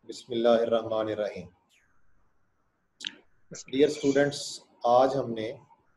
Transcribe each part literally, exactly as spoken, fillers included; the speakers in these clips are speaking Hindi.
बिस्मिल्लाहिर्रहमानिर्रहीम। डियर स्टूडेंट्स, आज हमने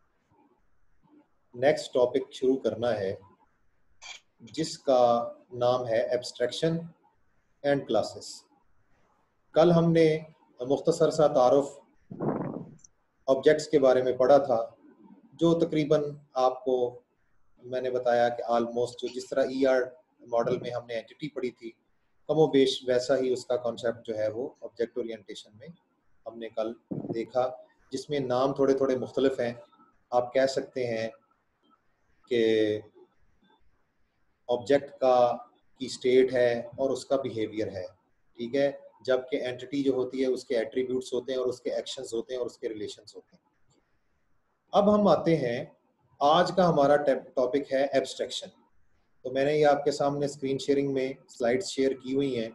नेक्स्ट टॉपिक शुरू करना है जिसका नाम है एब्स्ट्रैक्शन एंड क्लासेस। कल हमने मुख्तसर सा तारुफ ऑब्जेक्ट्स के बारे में पढ़ा था, जो तकरीबन आपको मैंने बताया कि आलमोस्ट जो जिस तरह ई आर मॉडल में हमने एंटिटी पढ़ी थी, कमो बेश वैसा ही उसका कॉन्सेप्ट जो है वो ऑब्जेक्ट ओरिएंटेशन में हमने कल देखा, जिसमें नाम थोड़े थोड़े मुख्तलिफ हैं। आप कह सकते हैं कि ऑब्जेक्ट का की स्टेट है और उसका बिहेवियर है, ठीक है, जबकि एंटिटी जो होती है उसके एट्रीब्यूट्स होते हैं और उसके एक्शंस होते हैं और उसके रिलेशंस होते हैं। अब हम आते हैं, आज का हमारा टॉपिक है एब्स्ट्रैक्शन। तो मैंने ये आपके सामने स्क्रीन शेयरिंग में स्लाइड्स शेयर की हुई हैं,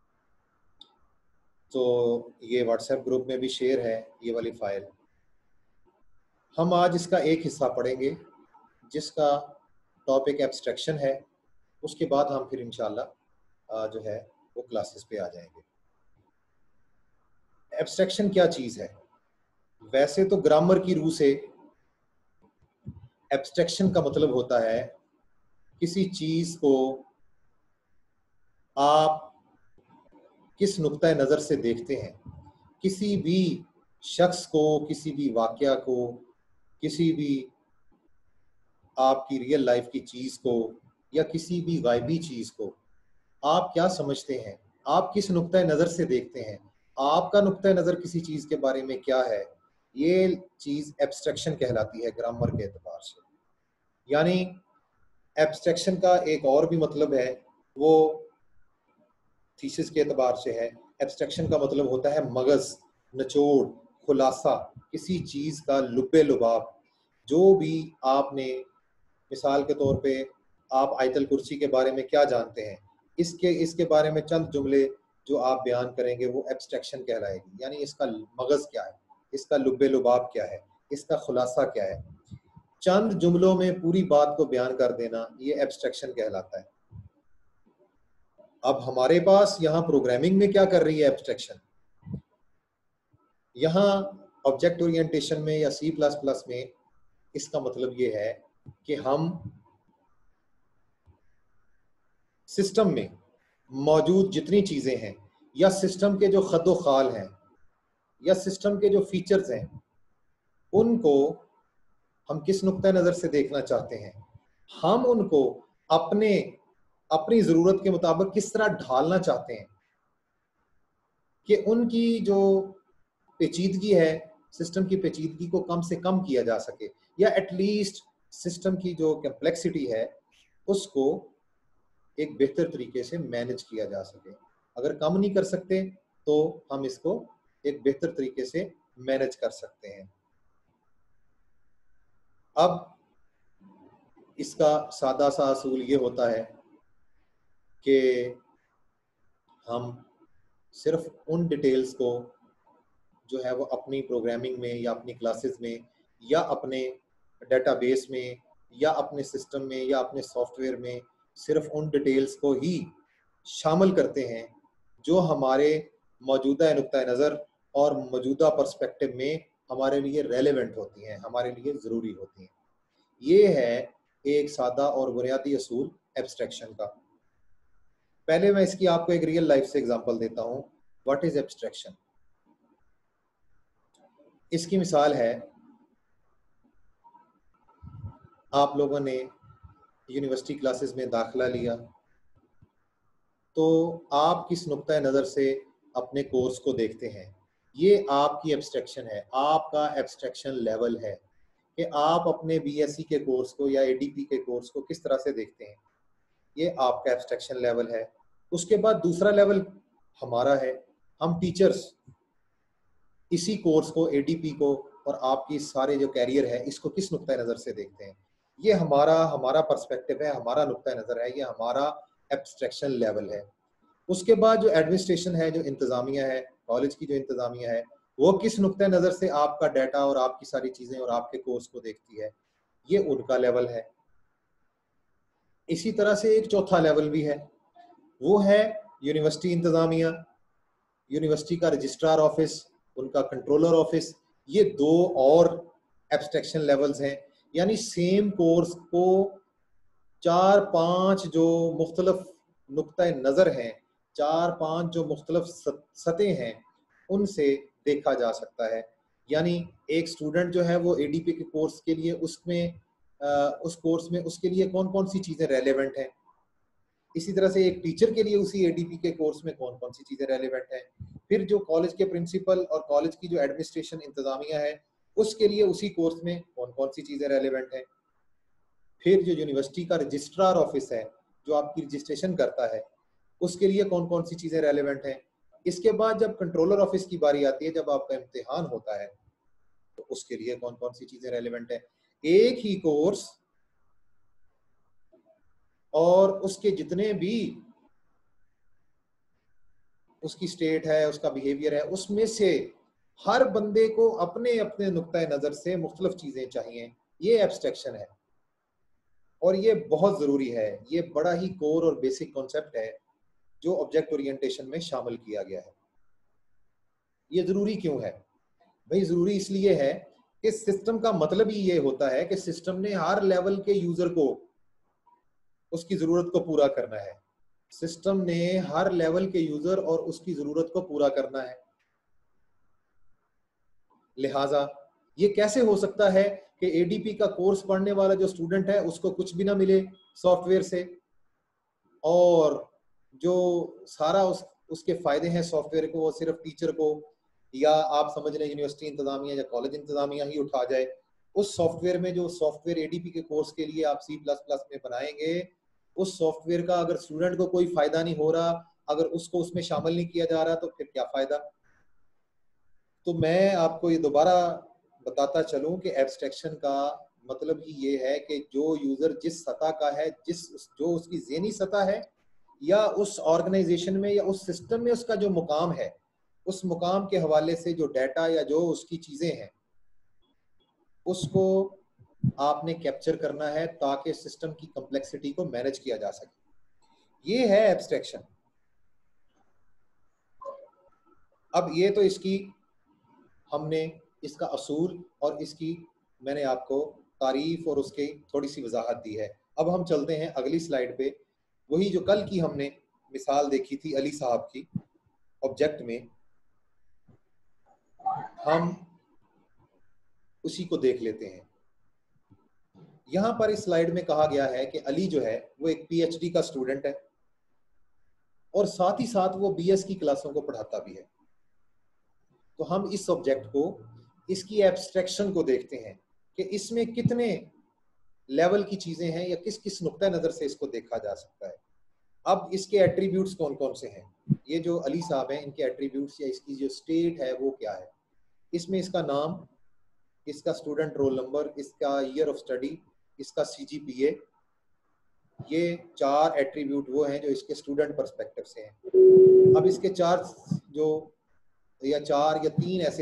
तो ये व्हाट्सएप ग्रुप में भी शेयर है ये वाली फाइल। हम आज इसका एक हिस्सा पढ़ेंगे जिसका टॉपिक एब्स्ट्रैक्शन है। उसके बाद हम फिर इंशाल्लाह जो है वो क्लासेस पे आ जाएंगे। एब्स्ट्रैक्शन क्या चीज़ है? वैसे तो ग्रामर की रूह से एब्स्ट्रैक्शन का मतलब होता है किसी चीज़ को आप किस नुक्ता नज़र से देखते हैं। किसी भी शख्स को, किसी भी वाक़या को, किसी भी आपकी रियल लाइफ की चीज़ को या किसी भी गायबी चीज़ को आप क्या समझते हैं, आप किस नुक्ता नज़र से देखते हैं, आपका नुक्ता नज़र किसी चीज़ के बारे में क्या है, ये चीज़ एब्स्ट्रैक्शन कहलाती है ग्रामर के एतबार से। यानी एब्स्ट्रैक्शन का एक और भी मतलब है, वो थीसिस के एतबार से है। एब्स्ट्रैक्शन का मतलब होता है मगज़, निचोड़, खुलासा, किसी चीज़ का लुब्बे लुबाब। जो भी आपने, मिसाल के तौर पे आप आयतल कुर्सी के बारे में क्या जानते हैं, इसके इसके बारे में चंद जुमले जो आप बयान करेंगे वो एब्स्ट्रैक्शन कहलाएगी। यानी इसका मगज़ क्या है, इसका लुब्बे लुबाब क्या है, इसका खुलासा क्या है। चंद जुमलों में पूरी बात को बयान कर देना, ये एब्स्ट्रैक्शन कहलाता है। अब हमारे पास यहाँ प्रोग्रामिंग में क्या कर रही है एब्स्ट्रैक्शन? यहाँ ऑब्जेक्ट ओरिएंटेशन में या सी प्लस प्लस में इसका मतलब ये है कि हम सिस्टम में मौजूद जितनी चीज़ें हैं या सिस्टम के जो खद्दो खाल हैं या सिस्टम के जो फीचर्स हैं, उनको हम किस नुक्ता नज़र से देखना चाहते हैं। हम उनको अपने अपनी ज़रूरत के मुताबिक किस तरह ढालना चाहते हैं कि उनकी जो पेचीदगी है, सिस्टम की पेचीदगी को कम से कम किया जा सके, या एटलीस्ट सिस्टम की जो कम्प्लेक्सिटी है उसको एक बेहतर तरीके से मैनेज किया जा सके। अगर कम नहीं कर सकते तो हम इसको एक बेहतर तरीके से मैनेज कर सकते हैं। अब इसका सादा सा असूल ये होता है कि हम सिर्फ उन डिटेल्स को जो है वो अपनी प्रोग्रामिंग में या अपनी क्लासेस में या अपने डेटाबेस में या अपने सिस्टम में या अपने सॉफ्टवेयर में सिर्फ उन डिटेल्स को ही शामिल करते हैं जो हमारे मौजूदा नुक्ता नज़र और मौजूदा पर्सपेक्टिव में हमारे लिए रेलेवेंट होती हैं, हमारे लिए ज़रूरी होती हैं। ये है एक सादा और बुनियादी असूल एब्स्ट्रैक्शन का। पहले मैं इसकी आपको एक रियल लाइफ से एग्जांपल देता हूँ। What is abstraction? इसकी मिसाल है, आप लोगों ने यूनिवर्सिटी क्लासेस में दाखिला लिया, तो आप किस नुक्ता नज़र से अपने कोर्स को देखते हैं, ये आपकी एब्स्ट्रैक्शन है, आपका एब्स्ट्रैक्शन लेवल है कि आप अपने बीएससी के कोर्स को या एडीपी के कोर्स को किस तरह से देखते हैं। ये आपका एब्स्ट्रैक्शन लेवल है। उसके बाद दूसरा लेवल हमारा है, हम टीचर्स इसी कोर्स को, एडीपी को और आपकी सारे जो कैरियर है इसको किस नुक्ता नज़र से देखते हैं। ये हमारा हमारा पर्सपेक्टिव है, हमारा नुक्ता नज़र है, ये हमारा एब्स्ट्रैक्शन लेवल है। उसके बाद जो एडमिनिस्ट्रेशन है, जो इंतज़ामिया है, कॉलेज की जो इंतज़ामिया है, वो किस नुक्ता नज़र से आपका डाटा और आपकी सारी चीज़ें और आपके कोर्स को देखती है, ये उनका लेवल है। इसी तरह से एक चौथा लेवल भी है, वो है यूनिवर्सिटी इंतज़ामिया यूनिवर्सिटी का रजिस्ट्रार ऑफिस, उनका कंट्रोलर ऑफिस, ये दो और एब्स्ट्रैक्शन लेवल्स हैं। यानी सेम कोर्स को चार पांच जो मुख्तलिफ नुक्ता नज़र हैं, चार पांच जो मुख्तलिफ सतह हैं, उनसे देखा जा सकता है। यानी एक स्टूडेंट जो है वो एडीपी के कोर्स के लिए उसमें आ, उस कोर्स में उसके लिए कौन कौन सी चीज़ें रेलेवेंट हैं, इसी तरह से एक टीचर के लिए उसी एडीपी के कोर्स में कौन कौन सी चीज़ें रेलेवेंट हैं, फिर जो कॉलेज के प्रिंसिपल और कॉलेज की जो एडमिनिस्ट्रेशन इंतजामिया है उसके लिए उसी कोर्स में कौन कौन सी चीज़ें रेलेवेंट हैं, फिर जो यूनिवर्सिटी का रजिस्ट्रार ऑफिस है जो आपकी रजिस्ट्रेशन करता है उसके लिए कौन कौन सी चीज़ें रेलेवेंट हैं। इसके बाद जब कंट्रोलर ऑफिस की बारी आती है, जब आपका इम्तिहान होता है, तो उसके लिए कौन कौन सी चीज़ें रेलेवेंट है। एक ही कोर्स और उसके जितने भी उसकी स्टेट है, उसका बिहेवियर है, उसमें से हर बंदे को अपने अपने नुक्ता नज़र से मुख्तलिफ चीज़ें चाहिए। ये एब्स्ट्रैक्शन है और ये बहुत ज़रूरी है। ये बड़ा ही कोर और बेसिक कॉन्सेप्ट है जो ऑब्जेक्ट ओरिएंटेशन में शामिल किया गया है। ये ज़रूरी क्यों है भाई? ज़रूरी इसलिए है कि सिस्टम का मतलब ही ये होता है कि सिस्टम ने हर लेवल के यूज़र को उसकी ज़रूरत को पूरा करना है। सिस्टम ने हर लेवल के यूज़र और उसकी ज़रूरत को पूरा करना है। लिहाजा ये कैसे हो सकता है कि एडीपी का कोर्स पढ़ने वाला जो स्टूडेंट है उसको कुछ भी ना मिले सॉफ्टवेयर से, और जो सारा उस उसके फ़ायदे हैं सॉफ्टवेयर को वो सिर्फ टीचर को या आप समझ लें यूनिवर्सिटी इंतज़ामिया या कॉलेज इंतज़ामिया ही उठा जाए। उस सॉफ्टवेयर में जो सॉफ्टवेयर एडीपी के कोर्स के लिए आप सी प्लस प्लस में बनाएंगे, उस सॉफ्टवेयर का अगर स्टूडेंट को कोई फ़ायदा नहीं हो रहा, अगर उसको उसमें शामिल नहीं किया जा रहा, तो फिर क्या फ़ायदा। तो मैं आपको ये दोबारा बताता चलूं कि एब्स्ट्रैक्शन का मतलब ही ये है कि जो यूज़र जिस सतह का है, जिस जो उसकी ज़हनी सतह है या उस ऑर्गेनाइजेशन में या उस सिस्टम में उसका जो मुकाम है, उस मुकाम के हवाले से जो डाटा या जो उसकी चीज़ें हैं उसको आपने कैप्चर करना है ताकि सिस्टम की कम्प्लेक्सिटी को मैनेज किया जा सके। ये है एब्स्ट्रैक्शन। अब ये तो इसकी हमने इसका असूल और इसकी मैंने आपको तारीफ और उसकी थोड़ी सी वजाहत दी है। अब हम चलते हैं अगली स्लाइड पे। वही जो कल की हमने मिसाल देखी थी अली साहब की ऑब्जेक्ट में, हम उसी को देख लेते हैं। यहाँ पर इस स्लाइड में कहा गया है कि अली जो है वो एक पीएचडी का स्टूडेंट है और साथ ही साथ वो बीएस की क्लासों को पढ़ाता भी है। तो हम इस ऑब्जेक्ट को, इसकी एब्स्ट्रैक्शन को देखते हैं कि इसमें कितने लेवल की चीजें हैं या किस किस नुक्ता नजर से इसको देखा जा सकता है। अब इसके एट्रीब्यूट्स कौन कौन से हैं, ये जो अली साहब हैं इनके एट्रीब्यूट्स या इसकी जो स्टेट है वो क्या है। इसमें इसका नाम, इसका स्टूडेंट रोल नंबर, इसका ईयर ऑफ स्टडी, इसका सीजीपीए, ये चार एट्रीब्यूट वो हैं जो इसके स्टूडेंट पर्सपेक्टिव से हैं। अब इसके चार जो या चार या तीन ऐसे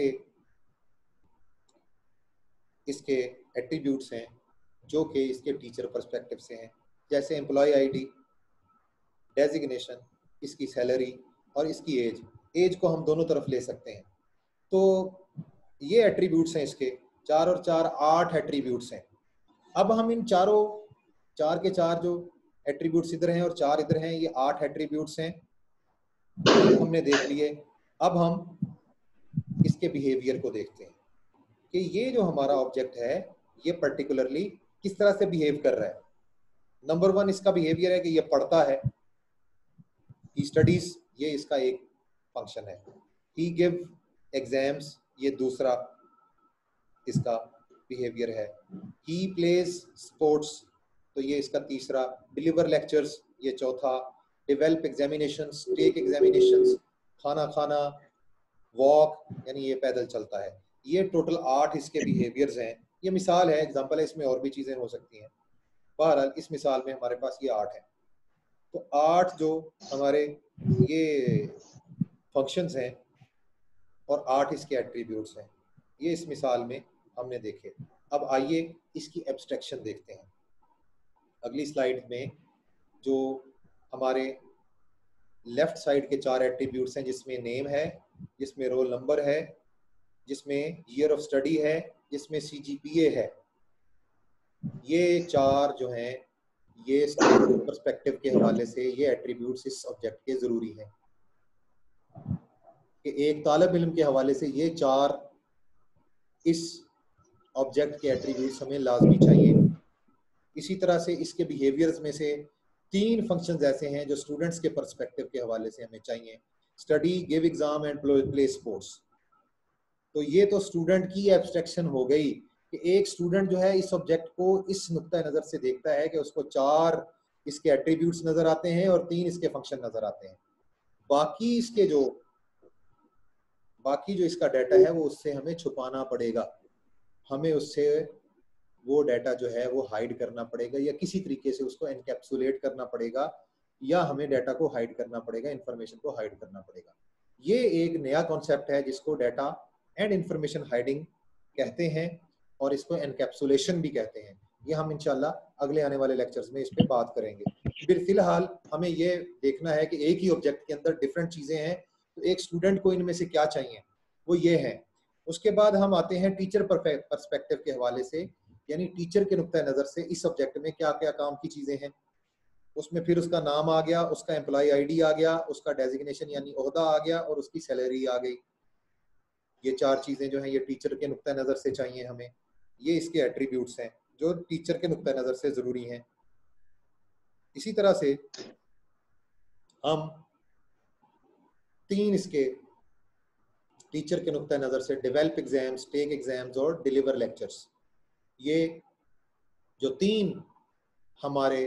इसके एट्रीब्यूट्स हैं जो कि इसके टीचर पर्सपेक्टिव से हैं, जैसे एम्प्लॉय आईडी, डेजिग्नेशन, इसकी सैलरी और इसकी एज। एज को हम दोनों तरफ ले सकते हैं। तो ये एट्रीब्यूट्स हैं इसके, चार और चार आठ एट्रीब्यूट्स हैं। अब हम इन चारों, चार के चार जो एट्रीब्यूट्स इधर हैं और चार इधर हैं, ये आठ एट्रीब्यूट्स हैं हमने देख लिए। अब हम इसके बिहेवियर को देखते हैं कि ये जो हमारा ऑब्जेक्ट है ये पर्टिकुलरली किस तरह से बिहेव कर रहा है। नंबर वन इसका बिहेवियर है कि ये पढ़ता है, ही स्टडीज, ये इसका एक फंक्शन है। ही गिव एग्जाम्स, ये दूसरा इसका बिहेवियर है। ही प्लेज स्पोर्ट्स, तो ये इसका तीसरा। डिलीवर लेक्चर्स, ये चौथा। डेवेल्प एग्जामिनेशंस, टेक एग्जामिनेशंस, खाना खाना, वॉक यानी ये पैदल चलता है। ये टोटल आठ इसके बिहेवियर्स हैं। ये मिसाल है, एग्जांपल है, इसमें और भी चीज़ें हो सकती हैं। बहरहाल इस मिसाल में हमारे पास ये आठ है। तो आठ जो हमारे ये फंक्शंस हैं और आठ इसके एट्रीब्यूट्स हैं, ये इस मिसाल में हमने देखे। अब आइए इसकी एब्स्ट्रैक्शन देखते हैं। अगली स्लाइड में जो हमारे लेफ्ट साइड के चार एट्रीब्यूट्स हैं, जिसमें नेम है, जिसमें रोल नंबर है, जिसमें ईयर ऑफ स्टडी है, जिसमें सी जी पी ए है। ये चार जो हैं ये स्टडी पर्सपेक्टिव के हवाले से ये एट्रीब्यूट्स इस ऑब्जेक्ट के ज़रूरी हैं कि एक तालिब इल्म के हवाले से ये चार इस ऑब्जेक्ट के एट्रीब्यूट्स हमें लाजमी चाहिए। इसी तरह से इसके बिहेवियर्स में से तीन फंक्शंस ऐसे हैं जो स्टूडेंट्स के पर्सपेक्टिव के हवाले से हमें चाहिए, study, give exam and play sports. तो ये तो स्टूडेंट की एब्स्ट्रैक्शन हो गई कि एक स्टूडेंट जो है इस ऑब्जेक्ट को इस नुक्ता नज़र से देखता है कि उसको चार इसके एट्रीब्यूट्स नज़र आते हैं और तीन इसके फंक्शन नज़र आते हैं। बाकी इसके जो बाकी जो इसका डाटा है वो उससे हमें छुपाना पड़ेगा, हमें उससे वो डाटा जो है वो हाइड करना पड़ेगा या किसी तरीके से उसको एनकैप्सुलेट करना पड़ेगा या हमें डाटा को हाइड करना पड़ेगा, इंफॉर्मेशन को हाइड करना पड़ेगा। ये एक नया कॉन्सेप्ट है जिसको डाटा एंड इंफॉर्मेशन हाइडिंग कहते हैं और इसको एनकैप्सुलेशन भी कहते हैं। ये हम इंशाल्लाह अगले आने वाले लेक्चर्स में इस पे बात करेंगे। फिर फिलहाल हमें ये देखना है कि एक ही ऑब्जेक्ट के अंदर डिफरेंट चीज़ें हैं, तो एक स्टूडेंट को इनमें से क्या चाहिए वो ये है। उसके बाद हम आते हैं टीचर पर्सपेक्टिव के हवाले से, यानी टीचर के नुक्ता नज़र से इस सब्जेक्ट में क्या क्या काम की चीज़ें हैं। उसमें फिर उसका नाम आ गया, उसका एम्प्लॉय आईडी आ गया, उसका डेजिग्नेशन यानी ओहदा आ गया और उसकी सैलरी आ गई। ये चार चीज़ें जो हैं ये टीचर के नुक्ता नज़र से चाहिए हमें। ये इसके एट्रीब्यूट्स हैं जो टीचर के नुक्ता नज़र से ज़रूरी हैं। इसी तरह से हम तीन इसके टीचर के नुक्ता नज़र से डेवलप एग्जाम्स, टेक एग्जाम्स और डिलीवर लेक्चर्स, ये जो तीन हमारे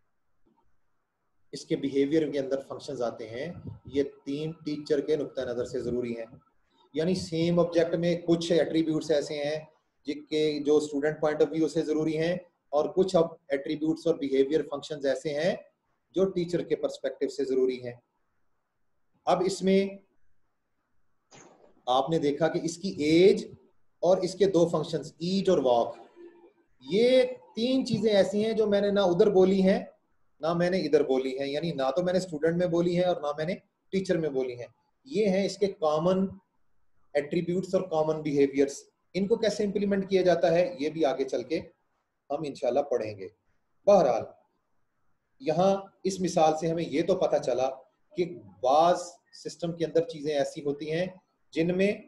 इसके बिहेवियर के अंदर फंक्शंस आते हैं, ये तीन टीचर के नुक्ता नज़र से ज़रूरी हैं। यानी सेम ऑब्जेक्ट में कुछ एट्रीब्यूट्स ऐसे हैं जिनके जो स्टूडेंट पॉइंट ऑफ व्यू से ज़रूरी हैं और कुछ अब एट्रीब्यूट्स और बिहेवियर फंक्शंस ऐसे हैं जो टीचर के पर्सपेक्टिव से ज़रूरी हैं। अब इसमें आपने देखा कि इसकी एज और इसके दो फंक्शंस ईट और वॉक, ये तीन चीज़ें ऐसी हैं जो मैंने ना उधर बोली हैं ना मैंने इधर बोली है, यानी ना तो मैंने स्टूडेंट में बोली है और ना मैंने टीचर में बोली है। ये हैं इसके कॉमन एट्रीब्यूट्स और कॉमन बिहेवियर्स। इनको कैसे इंप्लीमेंट किया जाता है ये भी आगे चल के हम इंशाल्लाह पढ़ेंगे। बहरहाल यहाँ इस मिसाल से हमें ये तो पता चला कि बाज सिस्टम के अंदर चीज़ें ऐसी होती हैं जिनमें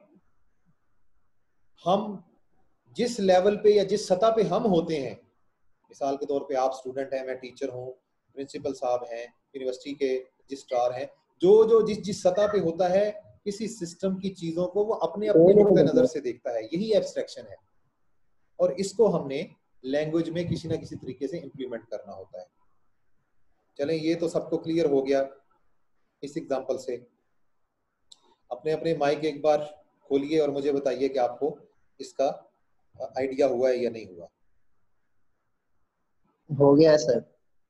हम जिस लेवल पे या जिस सतह पे हम होते हैं, मिसाल के तौर पे आप स्टूडेंट हैं, मैं टीचर हूँ, प्रिंसिपल साहब हैं, यूनिवर्सिटी के रजिस्ट्रार हैं, जो जो जिस जिस सतह पे होता है किसी सिस्टम की चीज़ों को वो अपने अपने नुक्ते नज़र से देखता है, यही एब्स्ट्रैक्शन है और इसको हमने लैंग्वेज में किसी ना किसी तरीके से इम्प्लीमेंट करना होता है। चलें, ये तो सबको क्लियर हो गया इस एग्जाम्पल से। अपने अपने माइक एक बार खोलिए और मुझे बताइए कि आपको इसका आइडिया हुआ है या नहीं हुआ। हो गया है सर।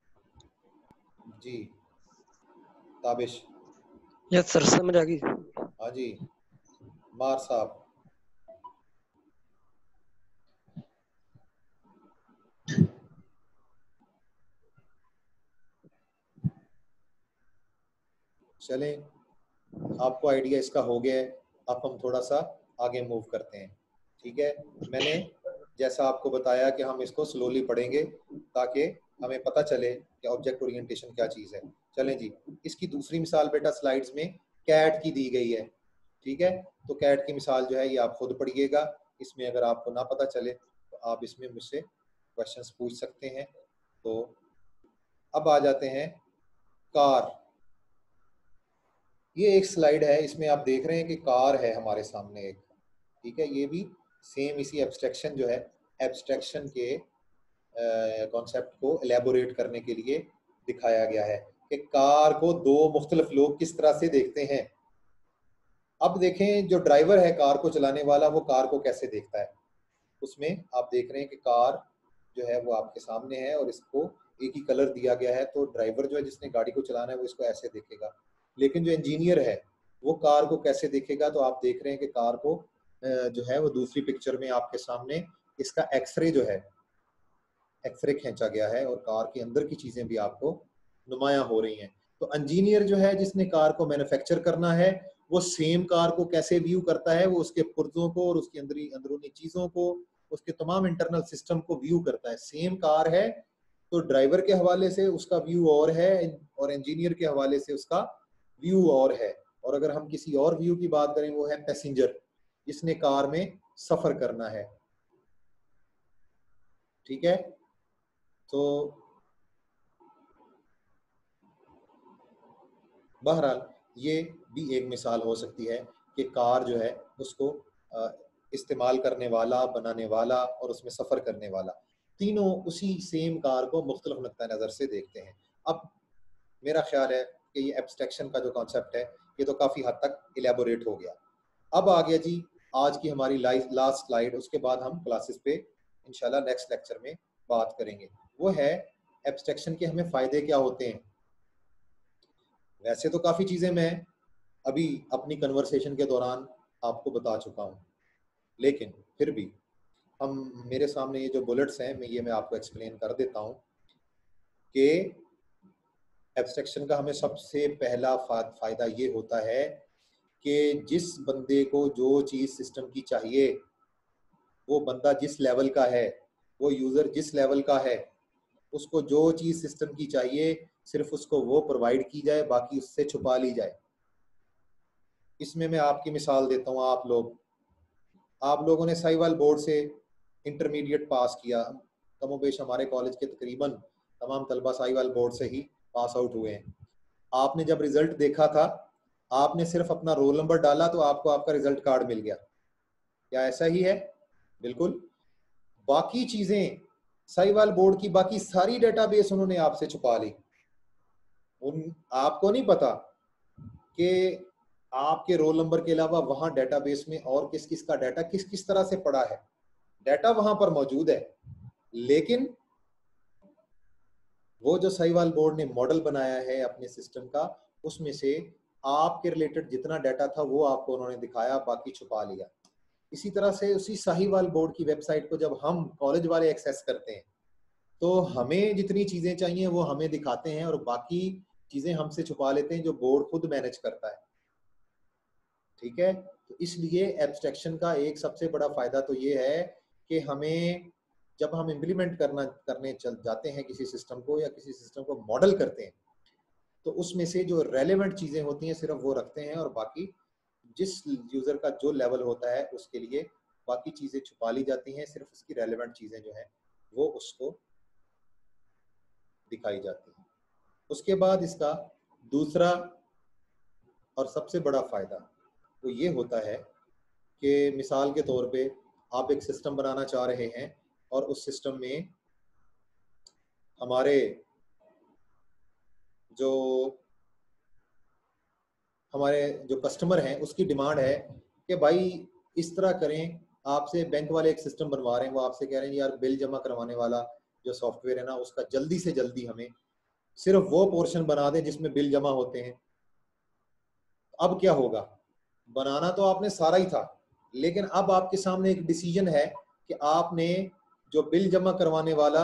जी ताबिश। यस सर, समझ आ गई। हाँ जी मार साहब। चलें, आपको आइडिया इसका हो गया है। अब हम थोड़ा सा आगे मूव करते हैं। ठीक है, मैंने जैसा आपको बताया कि हम इसको स्लोली पढ़ेंगे ताकि हमें पता चले कि ऑब्जेक्ट ओरिएंटेशन क्या चीज़ है। चलें जी, इसकी दूसरी मिसाल बेटा स्लाइड्स में कैट की दी गई है। ठीक है, तो कैट की मिसाल जो है ये आप खुद पढ़िएगा। इसमें अगर आपको ना पता चले तो आप इसमें मुझसे क्वेश्चंस पूछ सकते हैं। तो अब आ जाते हैं कार। ये एक स्लाइड है, इसमें आप देख रहे हैं कि कार है हमारे सामने एक। ठीक है, ये भी सेम इसी एब्स्ट्रैक्शन जो है एब्स्ट्रैक्शन के कॉन्सेप्ट को एलेबोरेट करने के लिए दिखाया गया है कि कार को दो मुख्तलिफ लोग किस तरह से देखते हैं। अब देखें, जो ड्राइवर है कार को चलाने वाला, वो कार को कैसे देखता है। उसमें आप देख रहे हैं कि कार जो है वो आपके सामने है और इसको एक ही कलर दिया गया है, तो ड्राइवर जो है जिसने गाड़ी को चलाना है वो इसको ऐसे देखेगा। लेकिन जो इंजीनियर है वो कार को कैसे देखेगा, तो आप देख रहे हैं कि कार को जो है वो दूसरी पिक्चर में आपके सामने इसका एक्सरे जो है एक्सरे खींचा गया है और कार के अंदर की चीज़ें भी आपको नुमायां हो रही हैं। तो इंजीनियर जो है जिसने कार को मैन्युफैक्चर करना है, वो सेम कार को कैसे व्यू करता है, वो उसके पुर्जों को और उसकी अंदरी अंदरूनी चीजों को, उसके तमाम इंटरनल सिस्टम को व्यू करता है। सेम कार है तो ड्राइवर के हवाले से उसका व्यू और है और इंजीनियर के हवाले से उसका व्यू और है। और अगर हम किसी और व्यू की बात करें, वो है पैसेंजर, जिसने कार में सफर करना है। ठीक है, तो बहरहाल ये भी एक मिसाल हो सकती है कि कार जो है उसको इस्तेमाल करने वाला, बनाने वाला और उसमें सफ़र करने वाला, तीनों उसी सेम कार को मुख्तलिफ नुक्ता नज़र से देखते हैं। अब मेरा ख्याल है कि ये एब्स्ट्रैक्शन का जो कॉन्सेप्ट है ये तो काफ़ी हद तक इलेबोरेट हो गया। अब आ गया जी आज की हमारी लास्ट स्लाइड, उसके बाद हम क्लासेस पे इंशाल्लाह नेक्स्ट लेक्चर में बात करेंगे। वो है एब्स्ट्रैक्शन के हमें फ़ायदे क्या होते हैं। वैसे तो काफ़ी चीज़ें मैं अभी अपनी कन्वर्सेशन के दौरान आपको बता चुका हूँ, लेकिन फिर भी हम मेरे सामने ये जो बुलेट्स हैं मैं ये मैं आपको एक्सप्लेन कर देता हूँ कि एब्स्ट्रैक्शन का हमें सबसे पहला फ़ायदा ये होता है कि जिस बंदे को जो चीज़ सिस्टम की चाहिए, वो बंदा जिस लेवल का है, वो यूज़र जिस लेवल का है, उसको जो चीज़ सिस्टम की चाहिए सिर्फ उसको वो प्रोवाइड की जाए, बाकी उससे छुपा ली जाए। इसमें मैं आपकी मिसाल देता हूँ। आप लोग आप लोगों ने साहिवाल बोर्ड से इंटरमीडिएट पास किया, कमोबेश हमारे कॉलेज के तकरीबन तमाम तलबा साहिवाल बोर्ड से ही पास आउट हुए हैं। आपने जब रिजल्ट देखा था, आपने सिर्फ अपना रोल नंबर डाला तो आपको आपका रिजल्ट कार्ड मिल गया। क्या ऐसा ही है? बिल्कुल। बाकी चीजें साहिवाल बोर्ड की बाकी सारी डेटाबेस उन्होंने आपसे छुपा ली। उन आपको नहीं पता कि आपके रोल नंबर के अलावा वहां डेटाबेस में और किस किस का डाटा किस किस तरह से पड़ा है। डाटा वहां पर मौजूद है, लेकिन वो जो साहिवाल बोर्ड ने मॉडल बनाया है अपने सिस्टम का, उसमें से आपके रिलेटेड जितना डाटा था वो आपको उन्होंने दिखाया, बाकी छुपा लिया। इसी तरह से उसी साहिवाल बोर्ड की वेबसाइट को जब हम कॉलेज वाले एक्सेस करते हैं तो हमें जितनी चीजें चाहिए वो हमें दिखाते हैं और बाकी चीजें हमसे छुपा लेते हैं जो बोर्ड खुद मैनेज करता है। ठीक है, तो इसलिए एब्स्ट्रैक्शन का एक सबसे बड़ा फायदा तो ये है कि हमें जब हम इम्प्लीमेंट करना करने चल जाते हैं किसी सिस्टम को या किसी सिस्टम को मॉडल करते हैं, तो उसमें से जो रेलेवेंट चीजें होती हैं सिर्फ वो रखते हैं और बाकी जिस यूजर का जो लेवल होता है उसके लिए बाकी चीजें छुपा ली जाती हैं। सिर्फ उसकी रेलेवेंट चीजें जो हैं वो उसको दिखाई जाती हैं। उसके बाद इसका दूसरा और सबसे बड़ा फायदा वो ये होता है कि मिसाल के तौर पे आप एक सिस्टम बनाना चाह रहे हैं और उस सिस्टम में हमारे जो हमारे जो कस्टमर हैं उसकी डिमांड है कि भाई इस तरह करें, आपसे बैंक वाले एक सिस्टम बनवा रहे हैं, वो आपसे कह रहे हैं यार बिल जमा करवाने वाला जो सॉफ्टवेयर है ना उसका जल्दी से जल्दी हमें सिर्फ वो पोर्शन बना दें जिसमें बिल जमा होते हैं। अब क्या होगा? बनाना तो आपने सारा ही था, लेकिन अब आपके सामने एक डिसीजन है कि आपने जो बिल जमा करवाने वाला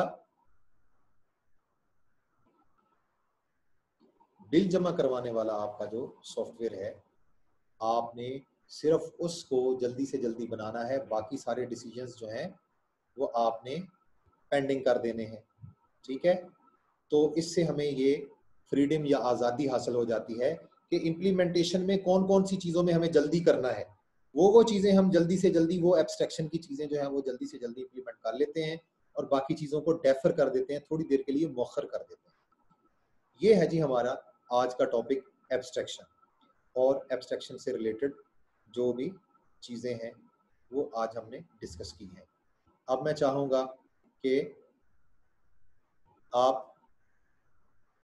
बिल जमा करवाने वाला आपका जो सॉफ्टवेयर है, आपने सिर्फ उसको जल्दी से जल्दी बनाना है, बाकी सारे डिसीजंस जो हैं वो आपने पेंडिंग कर देने हैं। ठीक है, तो इससे हमें ये फ्रीडम या आज़ादी हासिल हो जाती है कि इम्प्लीमेंटेशन में कौन कौन सी चीज़ों में हमें जल्दी करना है, वो वो चीज़ें हम जल्दी से जल्दी, वो एब्स्ट्रैक्शन की चीज़ें जो हैं वो जल्दी से जल्दी इम्प्लीमेंट कर लेते हैं और बाकी चीज़ों को डेफर कर देते हैं, थोड़ी देर के लिए मौखर कर देते हैं। ये है जी हमारा आज का टॉपिक एब्स्ट्रैक्शन, और एब्स्ट्रैक्शन से रिलेटेड जो भी चीज़ें हैं वो आज हमने डिस्कस की हैं। अब मैं चाहूँगा कि आप